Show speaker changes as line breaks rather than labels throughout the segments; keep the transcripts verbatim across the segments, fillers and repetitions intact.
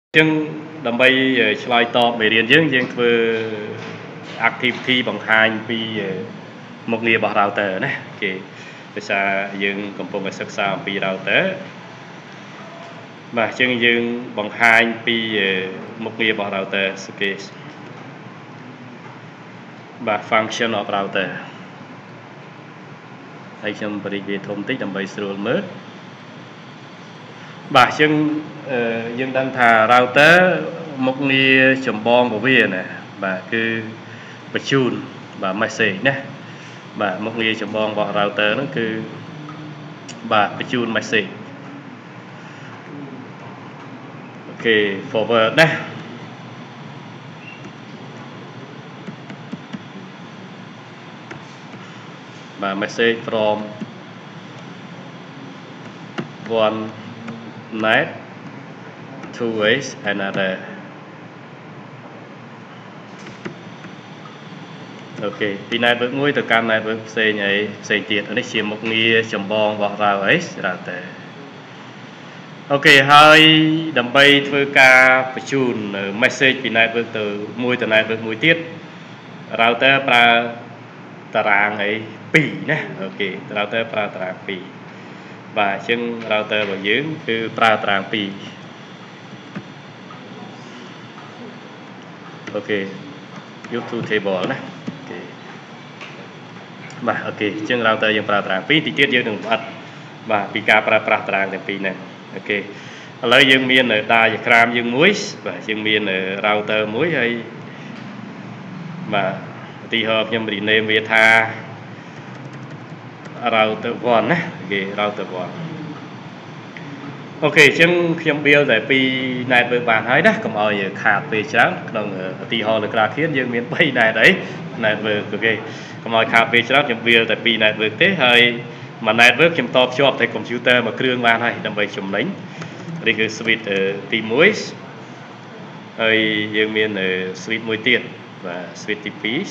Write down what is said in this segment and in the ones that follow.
ចឹងដើម្បីឆ្លើយតបមេរៀនយើងយើងធ្វើ activity បង្ហាញពីមុខងាររបស់ router ណាគេភាសាយើងកំពុងតែសិក្សាអំពី router បាទអញ្ចឹងយើងបង្ហាញពីមុខងាររបស់ router គេបាទ function of router ហើយខ្ញុំបរិយាយធំតិចដើម្បីស្រួលមើលបាទអញ្ចឹងយើងដឹងថា router មុខងារចម្បងរបស់វាណាបាទគឺបញ្ជូនបាទ message ណាបាទមុខងារចម្បងរបស់ router ហ្នឹងគឺបាទបញ្ជូន message អូខេ forward ណាបាទ message from one net to another អូខេពី network មួយទៅកាន់ network ផ្សេងអីផ្សេងទៀតនេះជាមុខងារចម្បងរបស់ router អូខេហើយដើម្បីធ្វើការបញ្ជូន message ពី network ទៅមួយទៅ network មួយទៀត router ប្រើតារាងអីពីរណាអូខេ router ប្រើតារាងពីរបាទអញ្ចឹង router របស់យើងគឺប្រើតារាងពីរអូខេ use to table ណាអូខេបាទអូខេអញ្ចឹង router យើងប្រើតារាងពីរទីទៀតយើងនឹងអត់បាទពីការប្រើប្រាស់តារាងទាំងពីរហ្នឹងអូខេឥឡូវយើងមាន diagram យើងមួយបាទយើងមាន router មួយហើយបាទឧទាហរណ៍ខ្ញុំ rename វាថា router one ណាអូខេ router one អូខេអញ្ចឹងខ្ញុំ build តែពី network បានហើយណាកុំឲ្យខាតពេលច្រើនក្នុងឧទាហរណ៍លើក្រាឃៀនយើងមានបី net អី network អូខេកុំឲ្យខាតពេលច្រើនខ្ញុំ build តែពី network ទេហើយមួយ network ខ្ញុំតភ្ជាប់តែ computer មួយគ្រឿងបានហើយដើម្បីចំណេញនេះគឺ switch ទីមួយហើយយើងមាន switch មួយទៀតបាទ switch ទីពីរ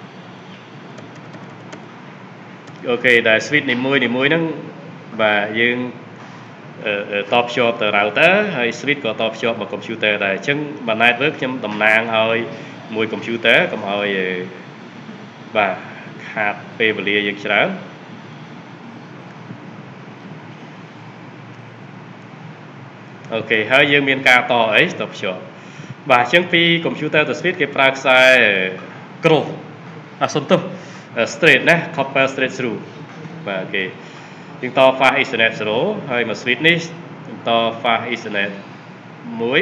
អូខេដែល switch នីមួយនីមួយហ្នឹងបាទយើងតភ្ជាប់ទៅ router ហើយ switch ក៏តភ្ជាប់មក computer ដែរអញ្ចឹងមួយ network ខ្ញុំតំណាងឲ្យមួយ computer កុំឲ្យបាទខាតពេលវេលាយើងច្រើនអូខេហើយយើងមានការតអីតភ្ជាប់បាទអញ្ចឹងពី computer ទៅ switch គេប្រើខ្សែក្រូសអាសុំទោស straight ណា copper straight through បាទអូខេយើងត fast ethernet zero ហើយមក switch នេះត fast ethernet មួយ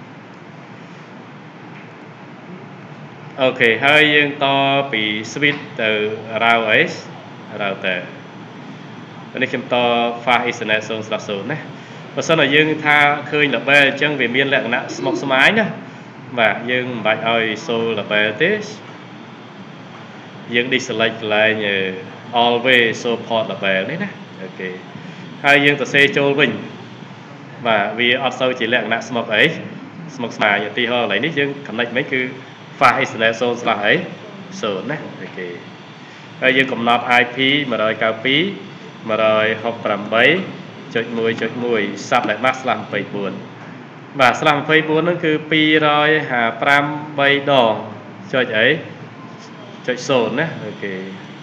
អូខេហើយយើងតពី switch ទៅ router router នេះខ្ញុំត fast ethernet ศูนย์ slash ศูนย์ណាបើសិនតែយើងថាឃើញ label អញ្ចឹងវាមានលក្ខណៈស្មុគស្មាញណាបាទយើងមិនបាច់ឲ្យ show label ទេយើង deselect កន្លែង always show port label នេះណាអូខេហើយយើងទៅសេចូលវិញបាទវាអត់សូវជាលក្ខណៈស្មុគអីស្មុគស្មាញឧទាហរណ៍កន្លែងនេះយើង connect មិនគឺ fast ethernet ศูนย์ slash អីศูนย์ណាអូខេហើយយើងកំណត់ IP មួយដប់ពីរ មួយហកប្រាំបី ចុចមួយ ចុចមួយ subnet slash ยี่สิบสี่បាទ slash ยี่สิบสี่ហ្នឹងគឺពីររយห้าสิบห้า ដងចុចអីចុចศูนย์ណាអូខេ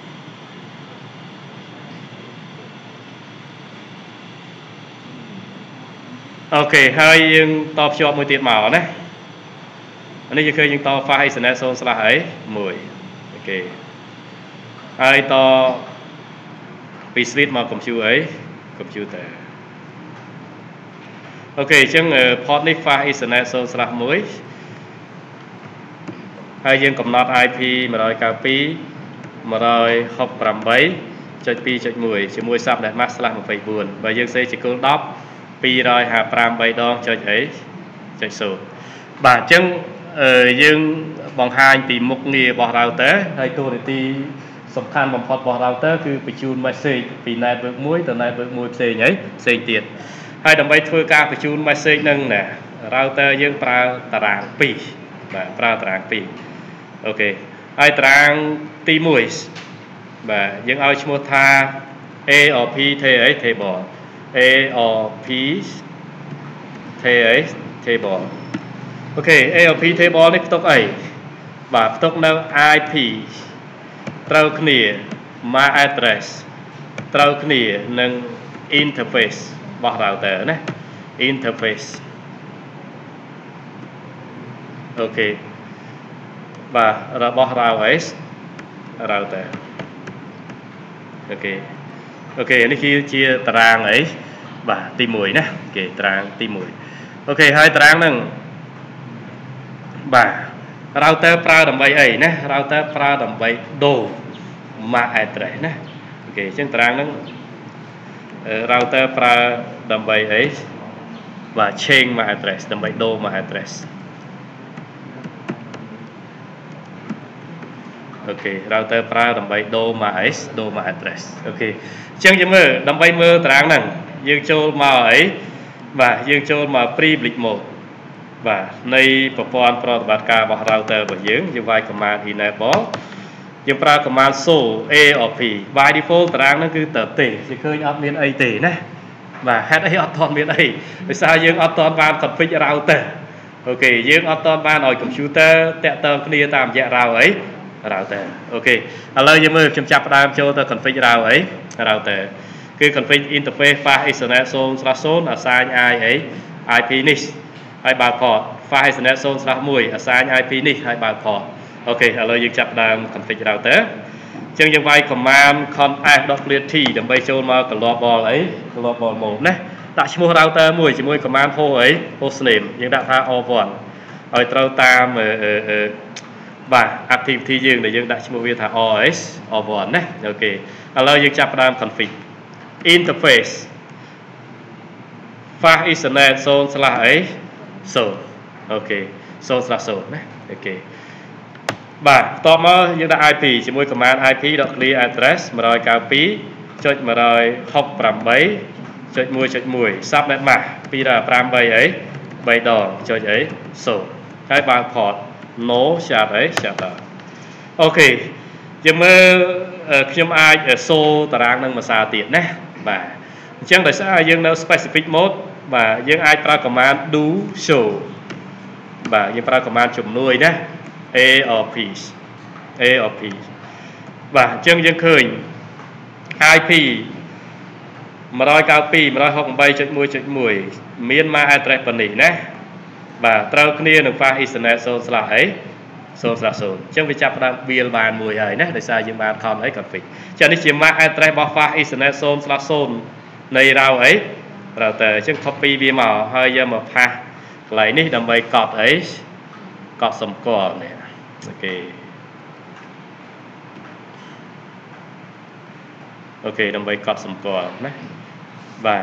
អូខេហើយយើងតភ្ជាប់មួយទៀតមកណាអានេះយើងឃើញយើងត fast ethernet ศูนย์ slash អីមួយអូខេហើយតពី switch មក computer អី computer អូខេអញ្ចឹង port នេះ fast ethernet ศูนย์ slash មួយហើយយើងកំណត់ IP មួយដប់ពីរ មួយហកប្រាំបី ចុចពីរ ចុចមួយ ជាមួយ subnet mask slash ยี่สิบสี่បើយើងសេជាគោលដប់ពីររយห้าสิบห้า ដងចុចអីចុចศูนย์បាទអញ្ចឹងយើងបង្ហាញពីមុខងាររបស់ router ហើយតួនាទីសំខាន់បំផុតរបស់ router គឺបញ្ជូន message ពី network មួយទៅ network មួយផ្សេងអីផ្សេងទៀតហើយដើម្បីធ្វើការបញ្ជូន message ហ្នឹងណា router យើងប្រើតារាងពីរបាទប្រើតារាងពីរអូខេហើយតារាងទីមួយបាទយើងឲ្យឈ្មោះថា A or P table A or P table ok a o p table នេះផ្ទុកអីបាទផ្ទុកនៅ i p ត្រូវគ្នា mac address ត្រូវគ្នានឹង interface របស់ router ណា interface អូខេបាទរបស់ router router អូខេអូខេនេះគឺជាតារាងអីបាទទី1ណាអូខេតារាងទី1អូខេហើយតារាងហ្នឹងបាទ router ប្រើដើម្បីអីណា router ប្រើដើម្បីដូរ mac address ណាអូខេអញ្ចឹងតារាងហ្នឹង router ប្រើដើម្បីអីបាទ change mac address ដើម្បីដូរ mac address អូខេ router ប្រើដើម្បីដូរ mac address ដូរ mac address អូខេអញ្ចឹងយើងមើលដើម្បីមើលតារាងហ្នឹងយើងចូលមកអីបាទយើងចូលមក privilege mode បាទនៃប្រព័ន្ធប្រតិបត្តិការរបស់ router របស់យើងយើងវាយ command enable យើងប្រើ command show a o p by default តារាងហ្នឹងគឺទៅទេគេឃើញអត់មានអីទេណាបាទហេតុអីអត់ទាន់មានអីដោយសារយើងអត់ទាន់បាន configure router អូខេយើងអត់ទាន់បានឲ្យ computer តាក់ទងគ្នាតាមរយៈ route អី router អូខេឥឡូវយើងមើលខ្ញុំចាប់ផ្ដើមចូលទៅ configure route អី router គឺ configure interface fast ethernet ศูนย์ ศูนย์ assign i អី ip នេះហើយបើក port fast ethernet ศูนย์ មួយ assign ip នេះហើយបើក port អូខេឥឡូវយើងចាប់ផ្ដើម configure router អញ្ចឹងយើងវាយ command conf.clear t ដើម្បីចូលមក global អី global mode ណាដាក់ឈ្មោះ router មួយជាមួយ command host អី host name យើងដាក់ថា o one ឲ្យត្រូវតាមបាទ activity យើងដែលយើងដាក់ឈ្មោះវាថា os o one ណាអូខេឥឡូវយើងចាប់ផ្ដើម config interface fast ethernet ศูนย์ អី ศูนย์ អូខេ ศูนย์ ศูนย์ ណាអូខេបាទបន្ទាប់មកយើងដាក់ ip ជាមួយ command ip.clear address មួយរយ九ពីរ ចុច មួយរយហុកប្រាំបី ចុច មួយ ចុច មួយ subnet mask ពីរប្រាំបីអី បីដង ចុចអី ศูนย์ ហើយបើក port no shut អី shut down អូខេយើងមើលខ្ញុំអាចសូតារាងនឹងមួយសារទៀតណាបាទអញ្ចឹងដោយសារយើងនៅ specific mode បាទយើងអាចប្រើ command do show បាទយើងប្រើ command ជំនួយណា a o p a o p បាទអញ្ចឹងយើងឃើញ ip មួយរយ九ពីរ មួយរយហុកប្រាំបី ចុច មួយ ចុច មួយ មាន mac address ប៉ុណ្នេះណាបាទត្រូវគ្នានឹង fast ethernet ศูนย์ អី ศูนย์ ศูนย์ អញ្ចឹងវាចាប់ផ្ដើម build បានមួយហើយណាដោយសារយើងបាន con អី config ចានេះជា mac address របស់ fast ethernet ศูนย์ ศูนย์ នៃ route អី router អញ្ចឹង copy វាមកហើយយកមកផាសកន្លែងនេះដើម្បីកត់អីកត់សម្គាល់នេះអូខេអូខេដើម្បីកត់សម្គាល់ណាបាទ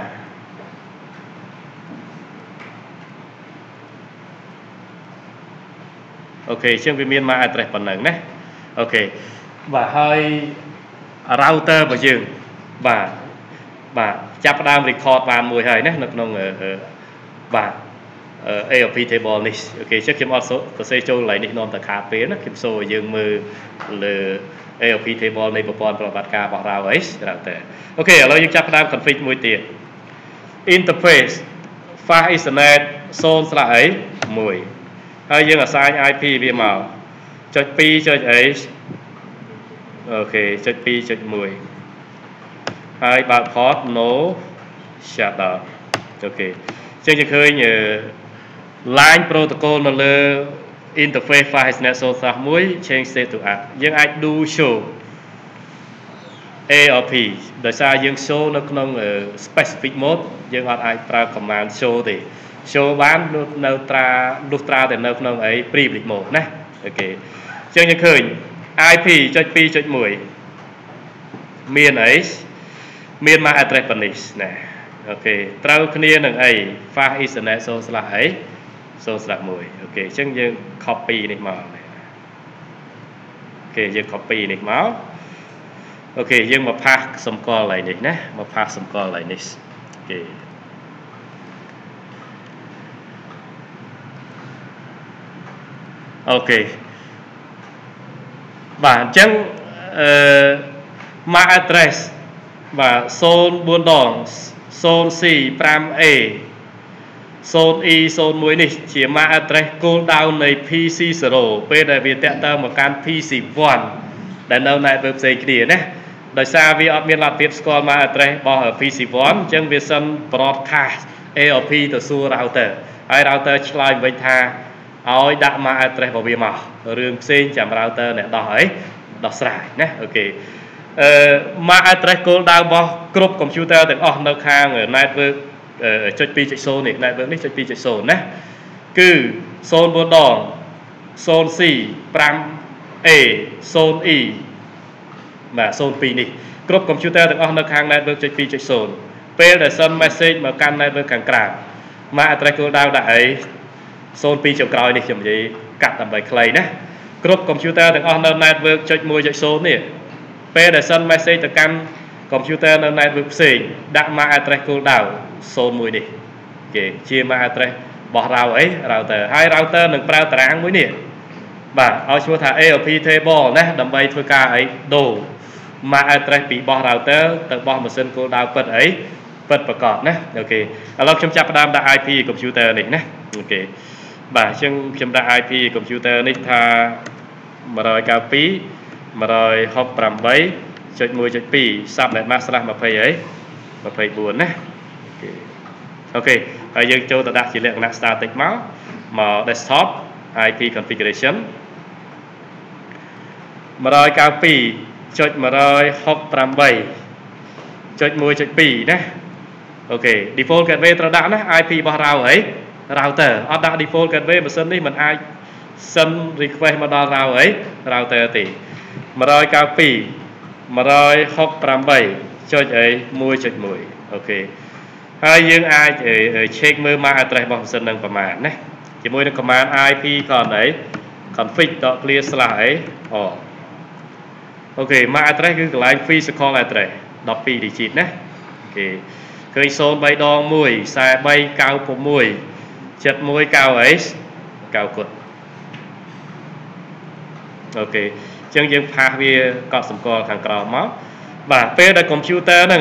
អូខេអញ្ចឹងវាមាន mac address ប៉ុណ្ណឹងណាអូខេបាទហើយ router របស់យើងបាទបាទចាប់ផ្ដើម record បានមួយហើយណានៅក្នុងបាទ a o p table នេះអូខេចឹងខ្ញុំអត់សរសេរចូលកន្លែងនេះនាំតែខាតពេលណាខ្ញុំសូមឲ្យយើងមើលលើ a o p table នៃប្រព័ន្ធប្រតិបត្តិការរបស់ router អូខេឥឡូវយើងចាប់ផ្ដើម config មួយទៀត interface fast ethernet ศูนย์ អី មួយ ហើយយើង assign ip វាមកចុច ពីរ ចុច អី អូខេចុច ពីរ ចុច មួយ ហើយបើក port no shut down អូខេចឹងយើងឃើញ line protocol នៅលើ interface fast ethernet ศูนย์ មួយ change state to app យើងអាច do show a o p ដោយសារយើង show នៅក្នុង specific mode យើងអត់អាចប្រើ command show ទេ show បាននៅត្រាលុះត្រាតែនៅក្នុងអី privilege mode ណាអូខេចឹងយើងឃើញ ip ចុច ពីរ ចុច មួយ មានអីមាន mac address ប៉ុណ្នេះណាអូខេត្រូវគ្នានឹងអី fast ethernet ศูนย์ អី ศูนย์ មួយ អូខេអញ្ចឹងយើង copy នេះមកអូខេយើង copy នេះមកអូខេយើងមកផាសសម្គាល់កន្លែងនេះណាមកផាសសម្គាល់កន្លែងនេះអូខេអូខេបាទអញ្ចឹងអឺ mac address បាទ ศูนย์ បួន ដង ศูนย์ สี่ ប្រាំ អេ zone E zone một này chỉ mà address cooldown này pê xê zero bây giờ vì tẹt tơ một can pê xê một để đâu này với dây kia nè đời xa vì ở miền Lạc Việt score mà address bỏ ở pê xê một chân vì sân broadcast a o pê từ xu router ai router chơi với tha ôi đã mà address vào vì màu rương xin chạm router này đỏ ấy đỏ sải nè ok mà address cooldown bỏ group computer từng ở nơi khác ở network chơi pi chơi zone này network này chơi pi chơi zone nè cứ zone bốn đòn zone C pram A zone E mà zone pi này group computer từng ở nơi khác network chơi pi chơi zoneពេលដែល send message មកកាន់ network ខាងក្រៅមក address cooldown ដាក់អី zone pi ចុងក្រោយនេះខ្ញុំនិយាយកាត់ដើម្បីខ្លីណាគ្រប់ computer ទាំងអស់នៅ network ចុចមួយចុចzoneនេះពេលដែល send message ទៅកាន់ computer នៅ network ផ្សេងដាក់មក address cooldown zoneមួយនេះគេជាមក address របស់ router អី router ហើយ router នឹងប្រើតារាងមួយនេះបាទឲ្យឈ្មោះថា a o p table ណាដើម្បីធ្វើការអីដូរមក address ពីរបស់ router ទៅរបស់ machine cooldown ពិតអីពិតប្រកបណាអូខេឥឡូវខ្ញុំចាប់ផ្ដើមដាក់ i p computer នេះណាអូខេបាទអញ្ចឹងខ្ញុំដាក់ i p computer នេះថា một chín hai một sáu tám chấm một chấm hai សាប់ net mask slash 20អី24ណាអូខេហើយយើងចូលទៅដាក់ជាលក្ខណៈ static មកមក desktop i p configuration một chín hai chấm một sáu támចុចមួយចុចពីរណាអូខេ default gateway ត្រូវដាក់ណា i p របស់ router អី router អត់ដាក់ default gateway ម៉ាស៊ីននេះមិនអាច send request មកដល់ router អី router ទេ một chín hai một sáu támចុចអីមួយចុចមួយអូខេហើយយើងអាច check មើល mac address របស់ម៉ាស៊ីននឹងប្រមាណណាជាមួយនឹង command i p cònអី config.clear slash អីអូអូខេ mac address គឺកន្លែង physical address ដប់ពីរ digit ណាអូខេឃើញ zone 3ដង1 43 96 71 9អី9គុតអូខេអញ្ចឹងយើងផាសវាកត់សម្គាល់ខាងក្រោមមកបាទពេលដែល computer ហ្នឹង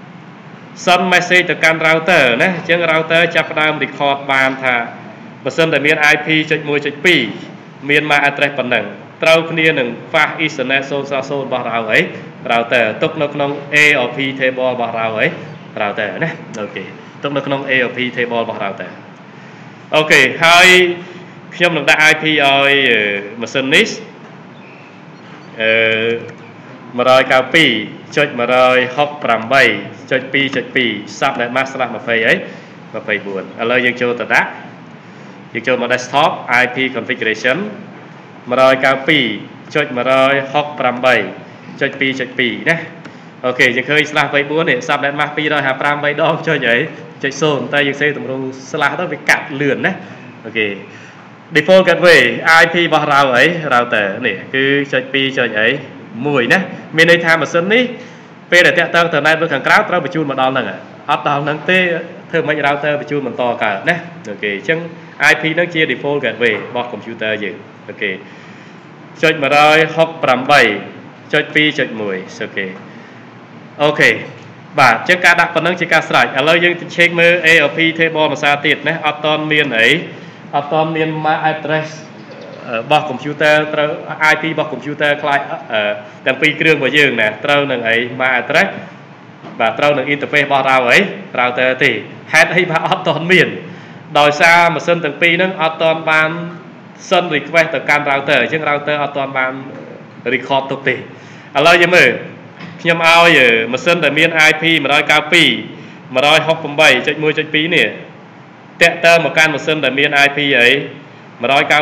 send message ទៅកាន់ router ណាអញ្ចឹង router ចាប់ផ្ដើម record បានថាបើសិនតែមាន i p ចុចមួយចុចពីរ មាន mac address ប៉ុណ្ណឹងត្រូវគ្នានឹង fast ethernet ศูนย์ ศูนย์ របស់ router អី router ទុកនៅក្នុង a o p table របស់ router អី router ណាអូខេទុកនៅក្នុង a o p table របស់ router អូខេហើយខ្ញុំនឹងដាក់ i p ឲ្យម៉ាស៊ីននេះអឺ một chín haiចុចmột sáu támចុច2ចុច2 sub net mask slash 20អី24ឥឡូវយើងចូលទៅដាក់យើងចូលមក desktop i p configuration một chín haiចុចmột sáu támចុច2ចុច2ណាអូខេយើងឃើញ slash 24នេះ sub net mask 255 3ដងចុចអីចុច0តែយើងសេទម្រង់ slash ទៅវាកាត់លឿនណាអូខេ default gateway i p របស់ router អី router នេះគឺចុច2ចុចអីមួយណាមានន័យថាម៉ាស៊ីននេះពេលដែលតាក់ទងទៅ network ខាងក្រៅត្រូវបញ្ជូនមកដល់ហ្នឹងអត់ដល់ហ្នឹងទេធ្វើមិន router បញ្ជូនបន្តកើតណាអូខេអញ្ចឹង i p ហ្នឹងជា default gateway របស់ computer យើងអូខេចុចmột sáu támចុច2ចុច1អូខេអូខេបាទអញ្ចឹងការដាក់ប៉ុណ្ណឹងជាការស្រេចឥឡូវយើង check មើល a o p table ភាសាទៀតណាអត់តន់មានអីអត់តន់មាន mac address របស់ computer ត្រូវ i p របស់ computer ខ្លាចទាំងពីរគ្រឿងរបស់យើងណាត្រូវនឹងអី mac address បាទត្រូវនឹង interface របស់ router អី router ទេហេតុអីបាទអត់តន់មានដោយសារម៉ាស៊ីនទាំងពីរហ្នឹងអត់តន់បាន send request ទៅកាន់ router អញ្ចឹង router អត់តន់បាន record ទុកទេឥឡូវយើងមើលខ្ញុំឲ្យម៉ាស៊ីនដែលមាន i p một chín hai một sáu támចុចមួយចុចពីរ នេះតាក់ទងមកកាន់ម៉ាស៊ីនដែលមាន i p អីmột chín hai một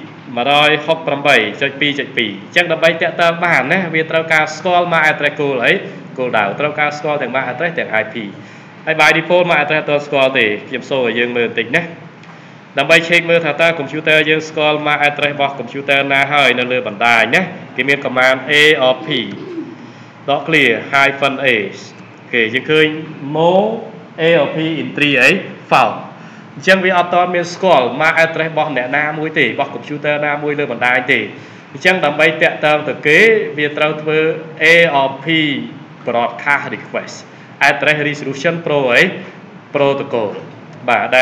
sáu támចុច2ចុច2អញ្ចឹងដើម្បីតាក់ទងបានណាវាត្រូវការស្គាល់ mac address cool អី cooldown ត្រូវការស្គាល់ទាំង mac address ទាំង i p ហើយ by default mac address អត់ស្គាល់ទេខ្ញុំសូមឲ្យយើងមើលបន្តិចណាដើម្បី check មើលថាតើ computer យើងស្គាល់ mac address របស់ computer ណាហើយនៅលើបណ្ដាញណាគេមាន command aop.clear hyphen a គេយើងឃើញ mo aop entry អី file អញ្ចឹងវាអត់តមានស្គាល់ mac address របស់អ្នកណាមួយទេរបស់ computer ណាមួយលើបណ្ដាញទេអញ្ចឹងដើម្បីតាក់ទងទៅគេវាត្រូវធ្វើ a o p broadcast request address resolution pro អី protocol បាទដែល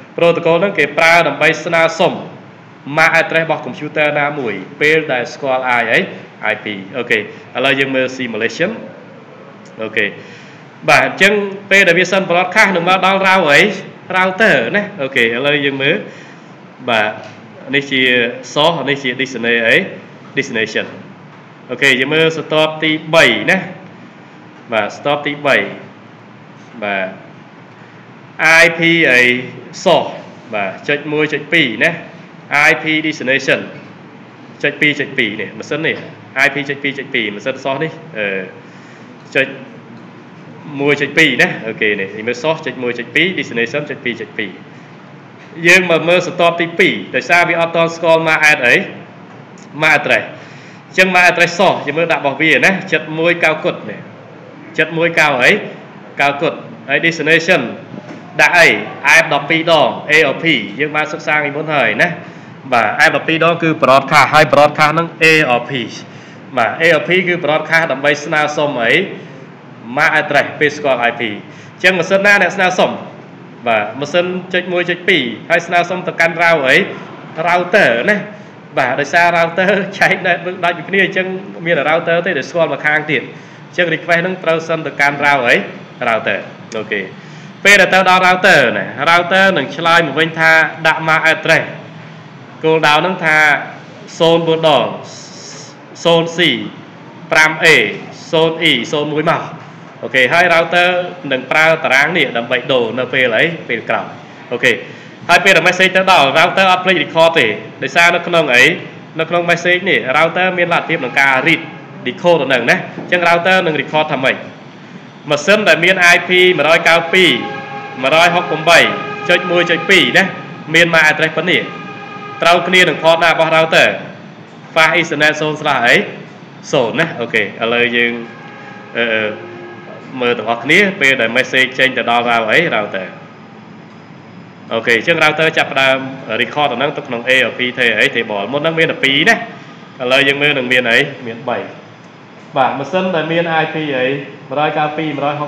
protocol ហ្នឹងគេប្រើដើម្បីស្នើសុំ M A C address របស់ computer ណាមួយពេលដែលស្គាល់ I អី I P អូខេឥឡូវយើងមើល simulation អូខេបាទអញ្ចឹងពេលដែលវាសិន broadcast នឹងមកដល់ route អី router ណាអូខេឥឡូវយើងមើលបាទនេះជា source នេះជា destination អី destination អូខេយើងមើល stop ទី 3 ណាបាទ stop ទី 3 បាទ I P អី source បាទចុច one ចុច two ណា I P destination ចុច two ចុច two នេះម៉ាស៊ីននេះ I P ចុច two ចុច two ម៉ាស៊ីន source នេះអឺចុច one ចុច two ណាអូខេនេះមើល source ចុច one ចុច two destination ចុច two ចុច two យើងមកមើល stop ទី two ដោយសារវាអត់តស្គាល់ M A C address អី M A C address អញ្ចឹង M A C address source យើងមើលដាក់របស់វាណា seven nineគុតនេះ seven nineអី 9គុតហើយ destination ដាក់អី F twelve ដង A O P យើងបានសិក្សាពីមុនហើយណាបាទ F twelve ដងគឺ broadcast ហើយ broadcast ហ្នឹង A O P បាទ A O P គឺ broadcast ដើម្បីស្នើសុំអី M A C address ពេលស្គាល់ I P អញ្ចឹងម៉ាស៊ីនណាអ្នកស្នើសុំបាទម៉ាស៊ីនចុច one ចុច two ហើយស្នើសុំទៅកាន់ route អី router ណាបាទដោយសារ router ចែកដាច់ដាច់ពីគ្នាអញ្ចឹងមាន router ទេដែលស្គាល់មកខាងទៀតអញ្ចឹង request ហ្នឹងត្រូវសិនទៅកាន់ route អី router អូខេពេលដែលទៅដល់ router ណា router នឹងឆ្លើយមកវិញថាដាក់ M A C address គោលដៅហ្នឹងថាzero fourដង zero C five A zero E zero oneមកអូខេហើយ router នឹងប្រើតារាងនេះដើម្បីដូរនៅពេលអីពេលក្រោយអូខេហើយពេលដែល message ទៅដល់ router អត់ភ្លេច record ទេដោយសារនៅក្នុងអីនៅក្នុង message នេះ router មានលទ្ធភាពក្នុងការ read decode ទៅនឹងណាអញ្ចឹង router នឹង record ថាម៉េចម៉ាស៊ីនដែលមាន I P one ninety-two 168.1.2 ណាមាន M A C address ប៉ុណ្នេះត្រូវគ្នានឹង port ណារបស់ router fast ethernet zone slash អី zone ណាអូខេឥឡូវយើងអឺមើលទាំងអស់គ្នាពេលដែល message ចេញទៅដល់ route អី router អូខេអញ្ចឹង router ចាប់ផ្ដើម record ទៅនឹងទៅក្នុង A O P ទេអី table មុនហ្នឹងមានតែtwoណាឥឡូវយើងមើលនឹងមានអីមានthreeបាទម៉ាស៊ីនដែលមាន I P អី one ninety-two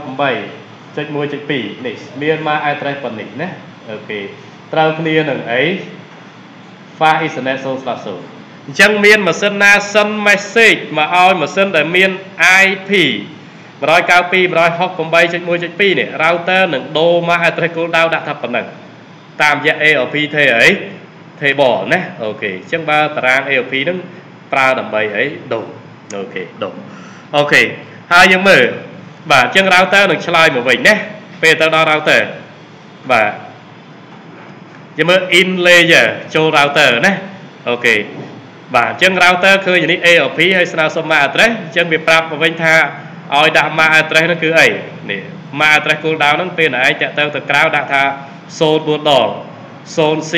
168.1.2 នេះមាន M A C address ប៉ុណ្នេះណាអូខេត្រូវគ្នានឹងអី fast ethernet zone slash zone អញ្ចឹងមានម៉ាស៊ីនណាសិន message មកឲ្យម៉ាស៊ីនដែលមាន I P one ninety-two 168.1.2 នេះ router នឹងដូរ M A C address គោលដៅដាក់ថាប៉ុណ្ណឹងតាមរយៈ A O P ទេអី table ណាអូខេអញ្ចឹងបើតារាង A O P ហ្នឹងប្រើដើម្បីអីដូរអូខេដូរអូខេហើយយើងមើលបាទអញ្ចឹង router នឹងឆ្លើយមកវិញណាពេលទៅដល់ router បាទយើងមើល in layer ចូល router ណាអូខេបាទអញ្ចឹង router ឃើញនេះ A O P ហើយស្នើសុំ M A C address អញ្ចឹងវាប្រាប់មកវិញថាឲ្យដាក់ M A C address ហ្នឹងគឺអីនេះ M A C address គោលដៅហ្នឹងពេលឯងតាក់ទៅទៅក្រៅដាក់ថា zero fourដង zero C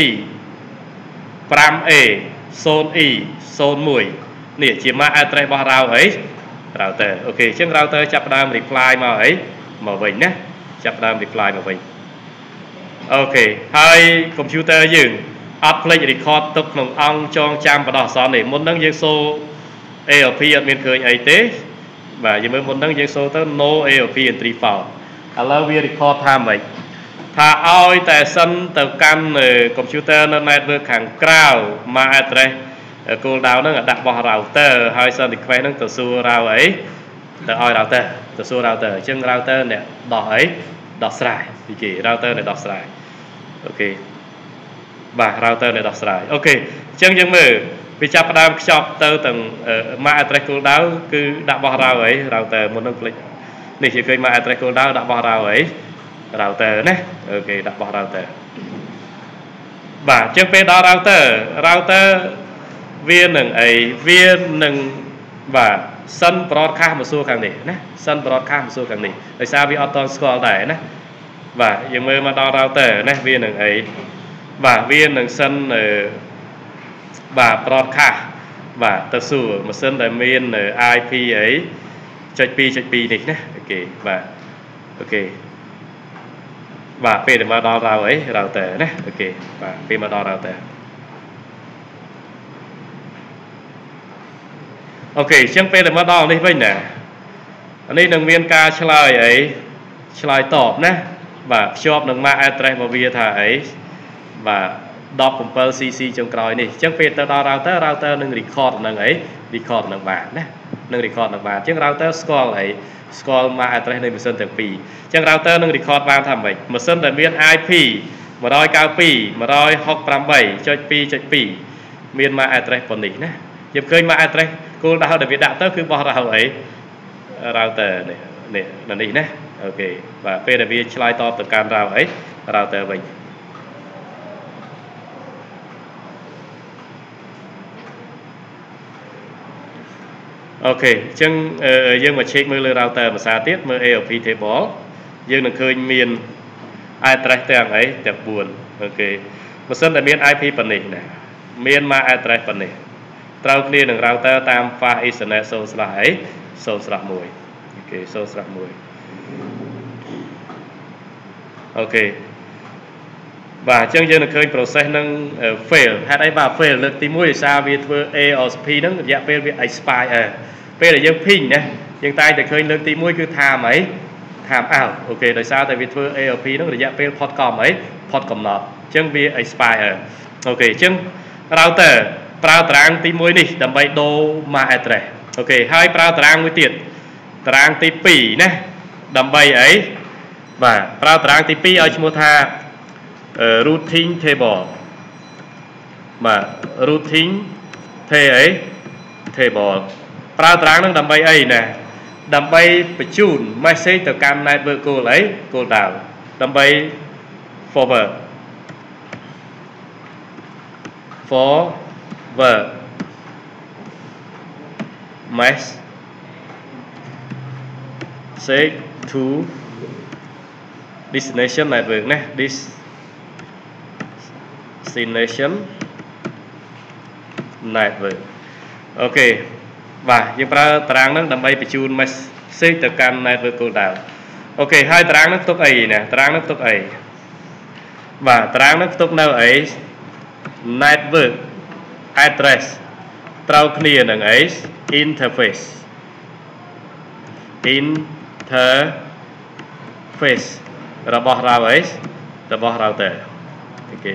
five A zero E zero oneនេះជា M A C address របស់ route អី router អូខេអញ្ចឹង router ចាប់ផ្ដើម reply មកអីមកវិញណាចាប់ផ្ដើម reply មកវិញអូខេហើយ computer យើងអត់ភ្លេច record ទុកក្នុងអង្គចងចាំបដោះអាសន្ននេះមុនហ្នឹងយើងសូ A O P អត់មានឃើញអីទេបាទយើងមើលមុនហ្នឹងយើងសូទៅ no A O P entry file ឥឡូវវា record ថាម៉េចថាឲ្យតែសិនទៅកាន់ computer នៅ network ខាងក្រៅ M A C address គោលដៅហ្នឹងដាក់របស់ router ហើយសិន request ហ្នឹងទៅសួរ route អីទៅឲ្យ router ទៅសួរ router អញ្ចឹង router អ្នកដោះអីដោះស្រាយពីគេ router អ្នកដោះស្រាយអូខេបាទ router អ្នកដោះស្រាយអូខេអញ្ចឹងយើងមើលវាចាប់ផ្ដើមខ្ចប់ទៅទាំង M A C address គោលដៅគឺដាក់របស់ route អី router មុននឹងភ្លេចនេះជាឃើញ M A C address គោលដៅដាក់របស់ route អី router ណាអូខេដាក់របស់ router បាទអញ្ចឹងពេលដល់ router router វានឹងអីវានឹងបាទសិន broadcast មកសួរខាងនេះណាសិន broadcast មកសួរខាងនេះដោយសារវាអត់តស្គាល់ដែរណាបាទយើងមើលមកដល់ router ណាវានឹងអីបាទវានឹងសិនបាទ broadcast បាទទៅសួរម៉ាស៊ីនដែលមាន I P អី .two.2 នេះណាអូខេបាទអូខេបាទពេលដែលមកដល់ route អី router ណាអូខេបាទពេលមកដល់ router អូខេអញ្ចឹងពេលដែលមកដល់នេះវិញណាអានេះនឹងមានការឆ្លើយអីឆ្លើយតបណាបាទភ្ជាប់នឹង M A C address របស់វាថាអី và đọc một pê xê xê trong cõi này chẳng phải từ đó router router nâng record nâng ấy record nâng bản nè nâng record nâng bản chẳng router score ấy score mà address này machine từ pi chẳng router nâng record bản tham vậy machine tại miền i pê một đôi cao pi một đôi học tám bảy cho pi cho pi miền mà address còn này nè dịp khơi mà address cô đào để việt đạo tới cứ bỏ ra ấy router này này là này nè ok và pê là vi slide to từ can rào ấy router vậy ok chân dương mà check mưa lừa router mà xa tiết mưa a lờ pê table dương được khơi miền address tàng ấy tệp buồn ok một sân là miền i pê phần này nè miền mà address phần này trao kia được router tam pha ethernet số là ấy số là mùi ok số là mùi ok và chân dương được khơi process nâng fail hay đấy bà fail lực tí mũi sao vì thưa a lờ pê nâng dạ fail vì expire p là dương pin nè dương tay thì khơi lực tí mũi cứ tham ấy tham ảo ok tại sao tại vì thưa a lờ pê nó là dạ fail podcast ấy podcast nọ chân vì expire ok chân router prao tráng tí mũi này đầm bay đô mà address ok hai prao tráng mũi tiền tráng tí pì nè đầm bay ấy và prao tráng tí pì ở chung tha routing table mà routing thế ấy table prao tráng nó đầm bay ấy nè đầm bay bị chun message từ cam này vừa cô lấy cô đào đầm bay forward forward message to destination này vừa nè destination này vừa ok và dương pra tráng nó đầm bay bị chun message từ cam này vừa cô đào ok hai tráng nó tốt ấy nè tráng nó tốt ấy và tráng nó tốt nào ấy network address trao kia là ấy interface interface rồi bỏ ra ấy rồi bỏ router ok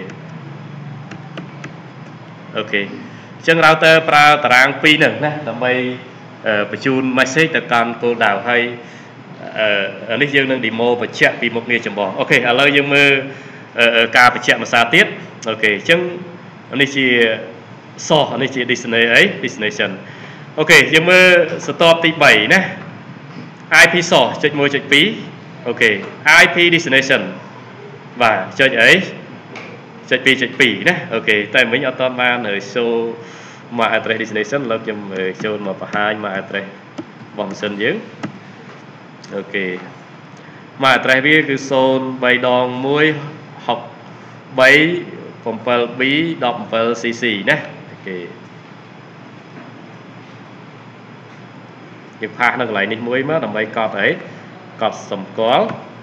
ok chân router pra tráng pi nè làm bay bị chun message từ cam cô đào hay ở đây dương đang demo và chạy vì một nghề chấm bỏ ok ở đây dương mơ ca phải chạy mà xa tiết ok chân ở đây chỉ so ở đây chỉ destination ấy destination ok dương mơ stop tí bảy nè i pê so chạy môi chạy phí ok i pê destination và chạy ấy chạy phí chạy phí nè ok tại mình ở toàn ban ở show mà address destination lớp chấm show mà hai mà address vòng sân dưới ok mà trái viết cứ xôn bay đòn muối học bấy phòng pel bí đọc pel xì xì nè ok những pha nó lại nít muối mất làm bay cọt ấy cọt sầm có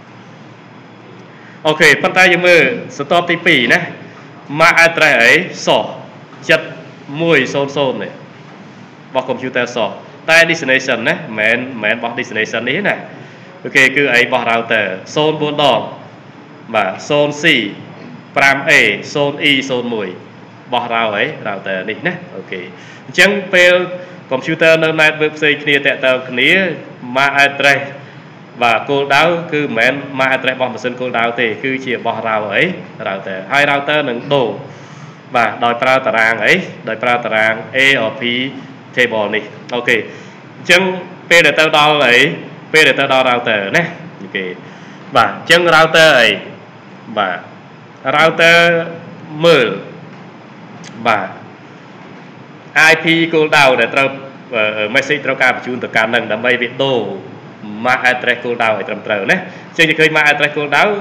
ok phân tay cho mơ stop tp nè mà address ấy sỏ chật muối xôn xôn này vào computer sỏ tay destination nè mẹn mẹn bỏ destination ấy nè ok cứ ấy bỏ router zone bốn đòn và zone C pram A zone E zone mười bỏ rau ấy router này nè ok chẳng pel computer nơi này web xây kia tại tờ kia mà address và cô đáo cứ mẹn mà address bỏ một sân cô đáo thì cứ chỉ bỏ rau ấy router hai router nâng đồ và đòi pra tarang ấy đòi pra tarang A or P table này ok chẳng p để tao đo ấy p để tao đo router nè ok và chân router ấy và router mờ và i pê cô đào để tao ở message tao cả chun từ cả nâng đâm bay việt đồ mà address cô đào ở trong trời nè chơi thì mà address cô đào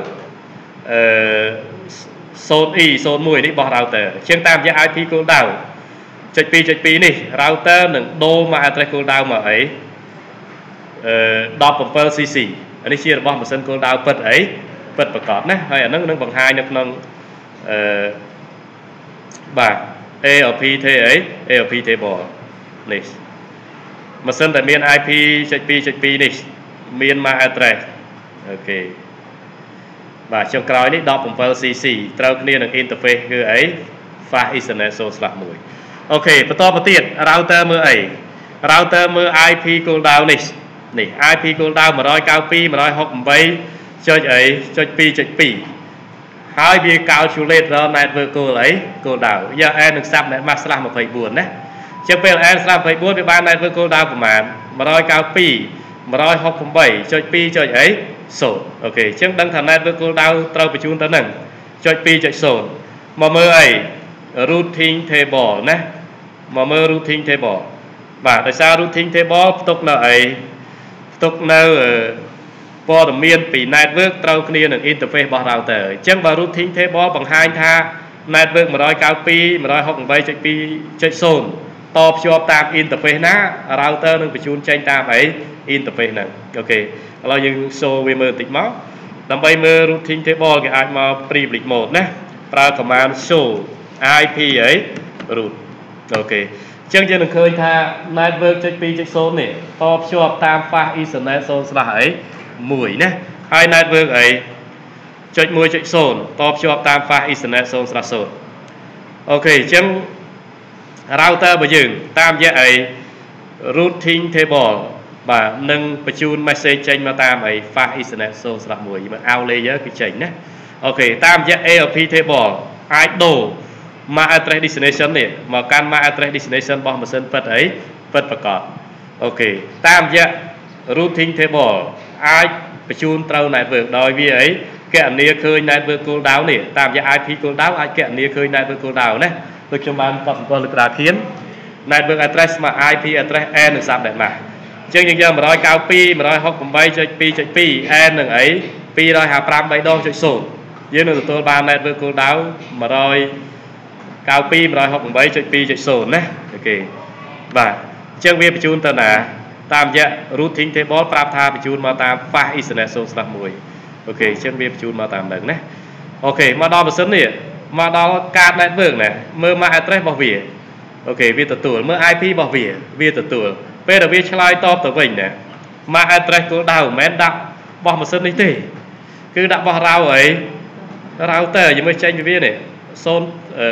zone E zone mười đi bỏ router chân tam với i pê cô đào chạy pi chạy pi này router nâng đô mà address cô đào mà ấy đọc một per cc anh ấy chia bỏ một sân cô đào bật ấy bật bật cọt nè hay là nó nó bằng hai nó nâng bà a lờ pê thế ấy a lờ pê table này một sân tại miền i pê chạy pi chạy pi này miền mà address ok បាទចុងក្រោយនេះដប់bảy C C ត្រូវគ្នានឹង interface គឺអី fast ethernet zone slash មួយអូខេបន្តមកទៀត router មើលអី router មើល I P cooldown នេះនេះ I P cooldown một chín hai một một sáu támចុចអីចុចtwoចុចtwoហើយវា calculate ដល់ network cool អី cooldown យក n នឹង sub net mask slash twenty-four ណាចឹងពេល n slash twenty-four វាបាន network cooldown ប្រមាណmột chín hai một một sáu támចុចtwoចុចអីศูนย์អូខេចឹងដឹងថា network cooldown ត្រូវបញ្ជូនទៅនឹងចុចtwoចុចศูนย์មកមើលអី routing table ណាមកមើល routing table បាទដោយសារ routing table ផ្ទុកនៅអីផ្ទុកនៅព័ត៌មានពី network ត្រូវគ្នានឹង interface របស់ router អញ្ចឹងបើ routing table បង្ហាញថា network một chín hai một một sáu támចុចtwoចុចศูนย์តភ្ជាប់តាម interface ណា router នឹងបញ្ជូនចេញតាមអី interface ហ្នឹងអូខេឥឡូវយើង show វាមើលបន្តិចមកដើម្បីមើល routing table គេអាចមក privilege mode ណាប្រើ command show I P អី root អូខេអញ្ចឹងយើងនឹងឃើញថា network ចុចtwoចុចศูนย์នេះតភ្ជាប់តាម fast ethernet zone slash អីមួយណាហើយ network អីចុចoneចុចศูนย์តភ្ជាប់តាម fast ethernet zone slashศูนย์អូខេអញ្ចឹង router របស់យើងតាមរយៈអី routing table បាទនឹងបញ្ជូន message ចេញមកតាមអី fast ethernet zone slash one មើល out layer គឺចេញណាអូខេតាមរយៈ A L P table អាចដូរ MA C address destination នេះមកកាន់ MA C address destination របស់ម៉ាស៊ីនពិតអីពិតប្រកបអូខេតាមរយៈ routing table អាចបញ្ជូនត្រូវ network ដោយវាអីកណនីឃើញ network cooldown នេះតាមរយៈ I P cooldown អាចកណនីឃើញ network cooldown ណាដូចខ្ញុំបានកត់សម្គាល់លើក្តារខៀន network address មក I P address n នឹង sub net mask អញ្ចឹងយើងយកone chín hai one sáu támចុចtwoចុចtwo n នឹងអីtwo five fiveដងចុចศูนย์យើងនឹងទទួលបាន network cooldown one chín hai one sáu támចុចtwoចុចศูนย์ណាអូខេបាទអញ្ចឹងវាបញ្ជូនទៅណាតាមរយៈ routing table ប្រាប់ថាបញ្ជូនមកតាម fast ethernet zone slash oneអូខេអញ្ចឹងវាបញ្ជូនមកតាមហ្នឹងណាអូខេមកដល់ម៉ាស៊ីននេះមកដល់កាត network ណាមើល MAC address របស់វាអូខេវាទទួលមើល I P របស់វាវាទទួលពេលដែលវាឆ្លើយតបទៅវិញណា MAC address cooldown មិនមែនដាក់របស់ម៉ាស៊ីននេះទេគឺដាក់របស់ route អី router យើងមើលចេញពីវានេះzone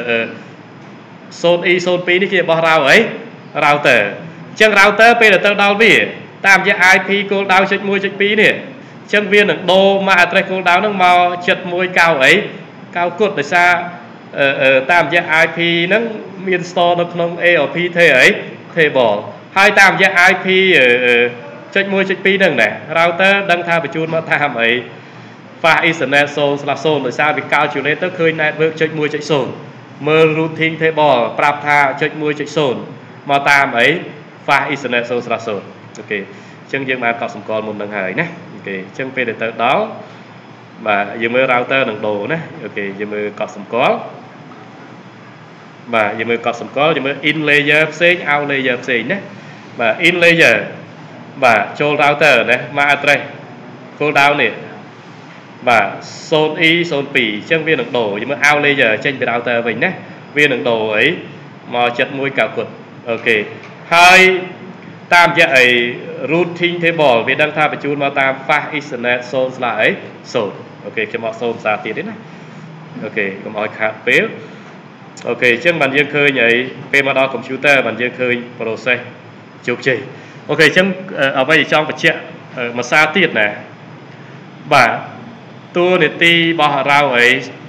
zone E zone two នេះគេរបស់ route អី router អញ្ចឹង router ពេលដែលទៅដល់វាតាមរយៈ I P cooldown ចុចoneចុចtwoនេះអញ្ចឹងវានឹងដូរ MAC address cooldown ហ្នឹងមកseventy-one九អី9គត់ដោយសារតាមរយៈ I P ហ្នឹងមាន store នៅក្នុង A L P ទេអី table ហើយតាមរយៈ I P ចុចoneចុចtwoហ្នឹងណា router ដឹងថាបញ្ជូនមកតាមអី fast ethernet zone slash zone ដោយសារវា calculate ទៅឃើញ network ចុចoneចុចศูนย์មើល routing table ប្រាប់ថាចុចoneចុចศูนย์មកតាមអី fast ethernet zone slash zone អូខេអញ្ចឹងយើងបានកត់សម្គាល់មុននឹងហើយណាអូខេអញ្ចឹងពេលទៅដល់បាទយើងមើល router នឹងដូរណាអូខេយើងមើលកត់សម្គាល់បាទយើងមើលកត់សម្គាល់យើងមើល in layer ផ្សេង out layer ផ្សេងណាបាទ in layer បាទចូល router ណា MAC address cooldown នេះបាទ zone E zone two អញ្ចឹងវានឹងដូរយើងមើល out layer ចេញពី router វិញណាវានឹងដូរអីមកseventy-one九គត់អូខេហើយតាមរយៈអី routing table វាដឹងថាបញ្ជូនមកតាម fast ethernet zone slash អី zone អូខេខ្ញុំអត់សូមសារទៀតទេណាអូខេកុំឲ្យខាតពេលអូខេអញ្ចឹងបានយើងឃើញអីពេលមកដល់ computer បានយើងឃើញ process ជោគជ័យអូខេអញ្ចឹងអ្វីដែលចង់បញ្ជាក់មួយសារទៀតណាបាទតួនាទីរបស់ route អី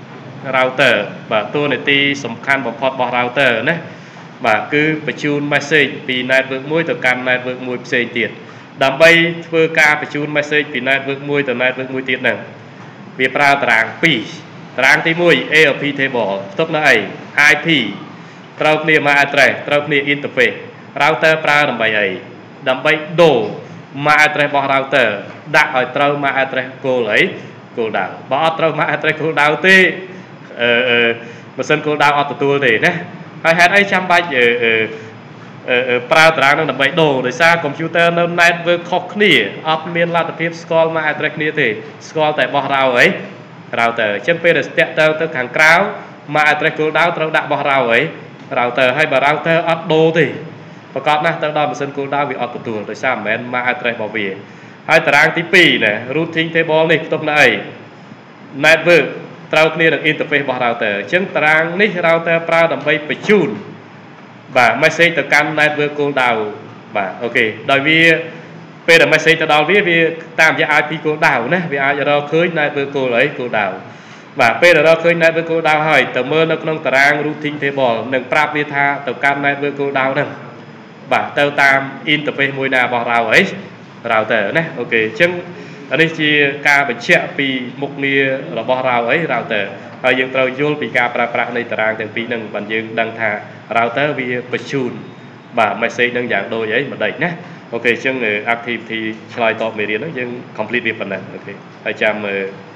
router បាទតួនាទីសំខាន់បំផុតរបស់ router ណាបាទគឺបញ្ជូន message ពី network មួយទៅកាន់ network មួយផ្សេងទៀតដើម្បីធ្វើការបញ្ជូន message ពី network មួយទៅ network មួយទៀតហ្នឹងវាប្រើតារាងtwoតារាងទីone A L P table ផ្ទុកនៅអី I P ត្រូវគ្នា MAC address ត្រូវគ្នា interface router ប្រើដើម្បីអីដើម្បីដូរ MAC address របស់ router ដាក់ឲ្យត្រូវ MAC address goal អី cooldown បើអត់ត្រូវ MAC address cooldown ទេអឺម៉ាស៊ីន cooldown អត់ទទួលទេណាហើយហេតុអីចាំបាច់ប្រើតារាងនឹងដើម្បីដូរដោយសារ computer នៅ network ខុសគ្នាអត់មានលទ្ធភាពស្គាល់ MAC address គ្នាទេស្គាល់តែរបស់ route អី router អញ្ចឹងពេលដែលស្ទាក់ទៅទៅខាងក្រៅ MAC address cooldown ត្រូវដាក់របស់ route អី router ហើយបើ router អត់ដូរទេប្រកបណាស់ទៅដល់ម៉ាស៊ីន cooldown វាអត់ទទួលដោយសារមិនមែន MAC address របស់វាហើយតារាងទីtwoណា routing table នេះផ្ទុកនៅអី network ត្រូវគ្នានឹង interface របស់ router អញ្ចឹងតារាងនេះ router ប្រើដើម្បីបញ្ជូនបាទ message ទៅកាន់ network call down បាទអូខេដោយវាពេលដែល message ទៅដល់វាវាតាមរយៈ i p call down ណាវាអាចរកឃើញ network call អី call down បាទពេលដែលរកឃើញ network call down ហើយទៅមើលនៅក្នុងតារាង routing table នឹងប្រាប់វាថាទៅកាន់ network call down ហ្នឹងបាទទៅតាម interface មួយណារបស់ router អី router ណាអូខេអញ្ចឹងនេះជាការបញ្ជាក់ពីមុខងាររបស់ router អី router ហើយយើងត្រូវយល់ពីការប្រើប្រាស់នៃតារាងទាំងពីរហ្នឹងបានយើងដឹងថា router វាបញ្ជូនបាទ message ហ្នឹងយ៉ាងដូចអីមិនដេចណាអូខេអញ្ចឹង activity ឆ្លើយតបមេរៀនហ្នឹងយើង complete វាប៉ុណ្ណឹងអូខេហើយចាំ